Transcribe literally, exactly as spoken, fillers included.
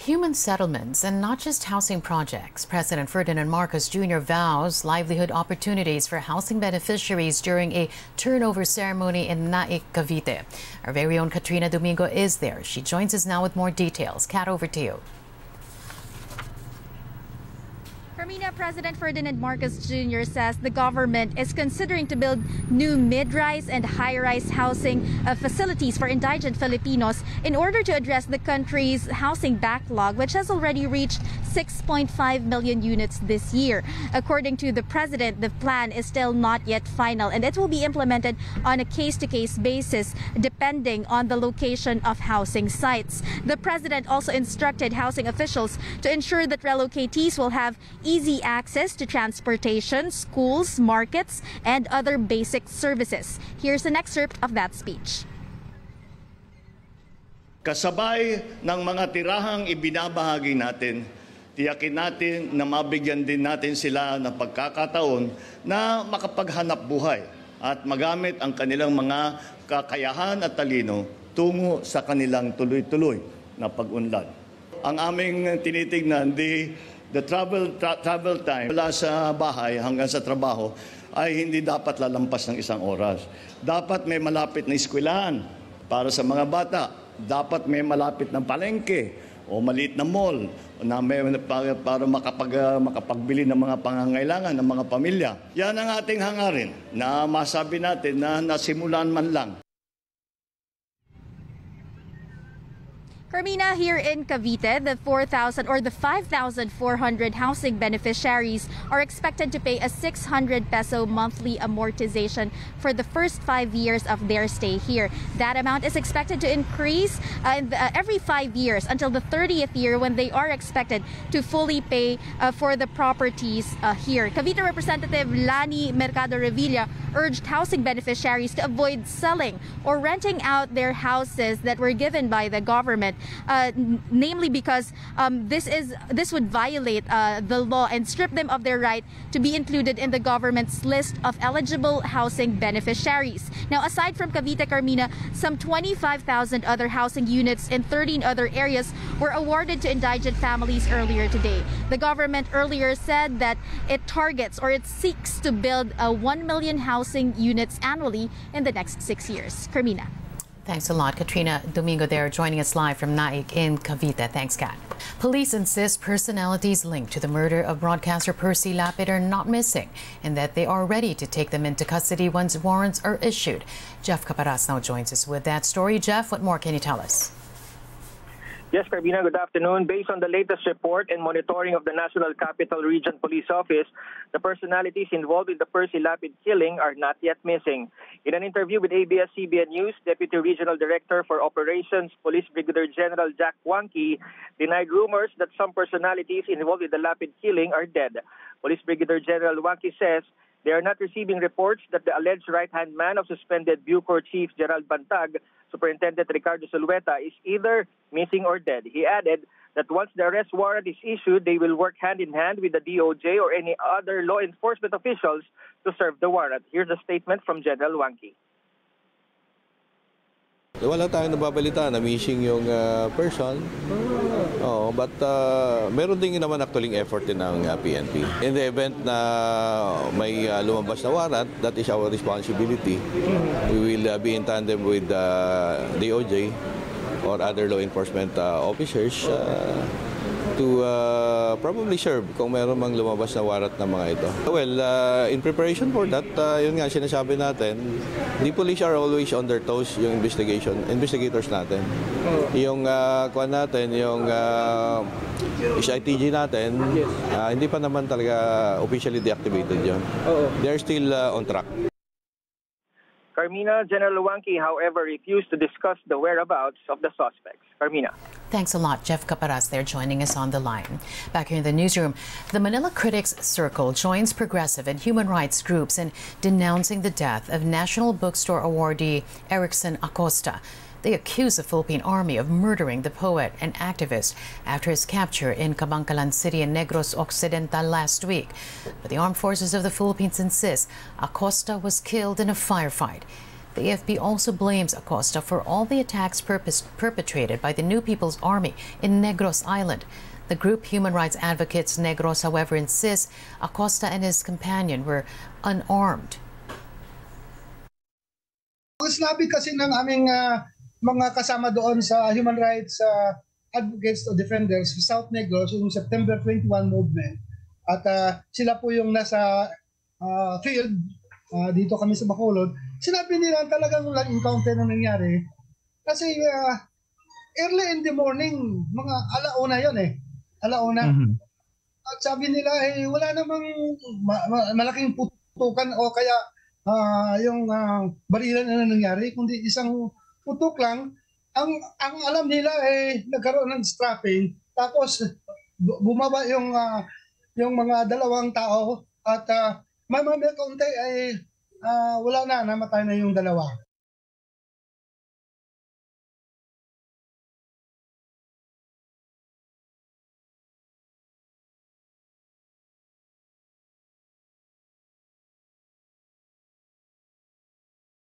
human settlements and not just housing projects. President Ferdinand Marcos Junior vows livelihood opportunities for housing beneficiaries during a turnover ceremony in Naik, Cavite. Our very own Katrina Domingo is there. She joins us now with more details. Kat, over to you. Carmina, President Ferdinand Marcos Junior says the government is considering to build new mid-rise and high-rise housing uh, facilities for indigent Filipinos in order to address the country's housing backlog, which has already reached six point five million units this year. According to the president, the plan is still not yet final, and it will be implemented on a case-to-case basis depending on the location of housing sites. The president also instructed housing officials to ensure that relocatees will have easy access to transportation, schools, markets, and other basic services. Here's an excerpt of that speech. Kasabay ng mga tirahang ibinabahagi natin, tiyakin natin na mabigyan din natin sila ng pagkakataon na makapaghanap buhay at magamit ang kanilang mga kakayahan at talino tungo sa kanilang tuloy-tuloy na pag-unlad. Ang aming tinitingnan, di The travel tra travel time mula sa bahay hanggang sa trabaho ay hindi dapat lalampas ng isang oras. Dapat may malapit na eskwelahan para sa mga bata. Dapat may malapit na palengke o maliit na mall na may, para, para makapag, makapagbili ng mga pangangailangan ng mga pamilya. Yan ang ating hangarin na masabi natin na nasimulan man lang. Carmina, here in Cavite, the four thousand or the five thousand four hundred housing beneficiaries are expected to pay a six hundred peso monthly amortization for the first five years of their stay here. That amount is expected to increase uh, in the, uh, every five years until the thirtieth year, when they are expected to fully pay uh, for the properties uh, here. Cavite Representative Lani Mercado Revilla urged housing beneficiaries to avoid selling or renting out their houses that were given by the government. Uh, namely because um, this is this would violate uh, the law and strip them of their right to be included in the government's list of eligible housing beneficiaries. Now, aside from Cavite, Carmina, some twenty-five thousand other housing units in thirteen other areas were awarded to indigent families earlier today. The government earlier said that it targets or it seeks to build a one million housing units annually in the next six years. Carmina. Thanks a lot, Katrina Domingo there, joining us live from Naik in Cavite. Thanks, Kat. Police insist personalities linked to the murder of broadcaster Percy Lapid are not missing and that they are ready to take them into custody once warrants are issued. Jeff Caparas now joins us with that story. Jeff, what more can you tell us? Yes, Carmina, good afternoon. Based on the latest report and monitoring of the National Capital Region Police Office, the personalities involved in the Percy Lapid killing are not yet missing. In an interview with A B S C B N News, Deputy Regional Director for Operations, Police Brigadier General Jack Wanky, denied rumors that some personalities involved in the Lapid killing are dead. Police Brigadier General Wanky says they are not receiving reports that the alleged right-hand man of suspended Bucor Chief Gerald Bantag, Superintendent Ricardo Zulueta, is either missing or dead. He added that once the arrest warrant is issued, they will work hand-in-hand with the D O J or any other law enforcement officials to serve the warrant. Here's a statement from General Wanky. Wala tayong nababalita na missing yung uh, person. Oo, but uh, meron din naman actually effort din ng uh, P N P. In the event na may uh, lumabas na warrant, that is our responsibility. We will uh, be in tandem with uh, D O J or other law enforcement uh, officers uh, to uh, probably serve kung meron mang lumabas na warrant ng mga ito. Well, uh, in preparation for that, uh, yun nga sinasabi natin, the police are always on their toes, yung investigation, investigators natin. Yung uh, kuwan natin, yung uh, S I T G natin, uh, hindi pa naman talaga officially deactivated yun. They're still uh, on track. Carmina, General Wanky, however, refused to discuss the whereabouts of the suspects. Carmina. Thanks a lot, Jeff Caparas there, joining us on the line. Back here in the newsroom, the Manila Critics Circle joins progressive and human rights groups in denouncing the death of National Bookstore awardee Erickson Acosta. They accuse the Philippine Army of murdering the poet and activist after his capture in Cabancalan City in Negros Occidental last week. But the Armed Forces of the Philippines insist Acosta was killed in a firefight. The A F P also blames Acosta for all the attacks purpose, perpetrated by the New People's Army in Negros Island. The group Human Rights Advocates Negros, however, insists Acosta and his companion were unarmed. Ang sinabi kasi ng aming uh, mga kasama doon sa Human Rights uh, Advocates o Defenders sa South Negros, yung September twenty-one movement, at uh, sila po yung nasa uh, field, uh, dito kami sa Bacolod, sinabi nila talagang walang encounter na nangyari kasi uh, early in the morning, mga alauna yon eh, alauna. Mm-hmm. At sabi nila, eh, wala namang ma- ma- malaking putukan o kaya uh, yung uh, barilan na nangyari, kundi isang putok lang. Ang ang alam nila eh nagkaroon ng strapping, tapos bumaba yung uh, yung mga dalawang tao at uh, may mga kaunti ay uh, wala na, namatay na yung dalawa.